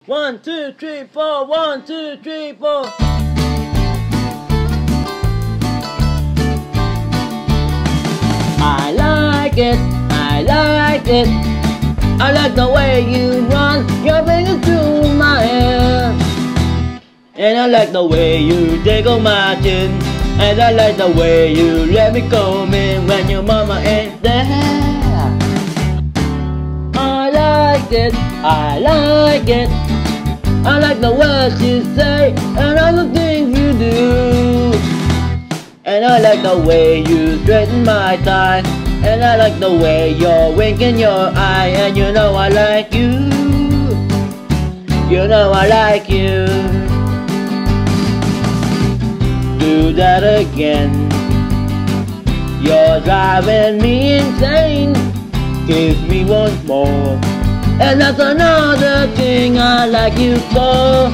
1, 2, 3, 4, 1, 2, 3, 4. I like it, I like it. I like the way you run your fingers through my hair. And I like the way you tickle my chin. And I like the way you let me come in when your mama ain't there. I like it, I like it. I like the words you say and all the things you do. And I like the way you straighten my tie. And I like the way you're winking your eye. And you know I like you. You know I like you. Do that again. You're driving me insane. Kiss me once more. And that's another thing I like you for.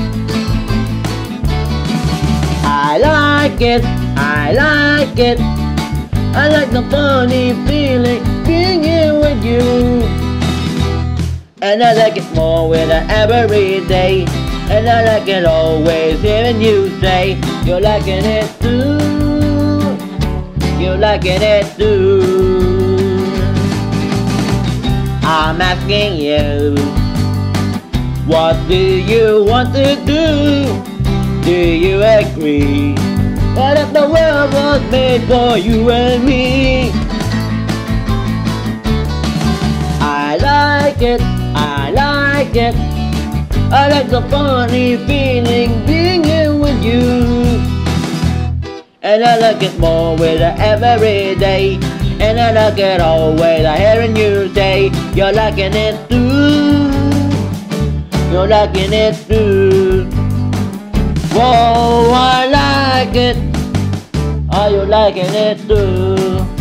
I like it, I like it. I like the funny feeling being here with you. And I like it more with her every day. And I like it always hearing you say you're liking it too. You're liking it too. I'm asking you, what do you want to do? Do you agree that if the world was made for you and me? I like it, I like it. I like the funny feeling being here with you. And I like it more with her every day. And I like it always hearing you say you're liking it too. You're liking it too. Whoa, I like it. Are you liking it too?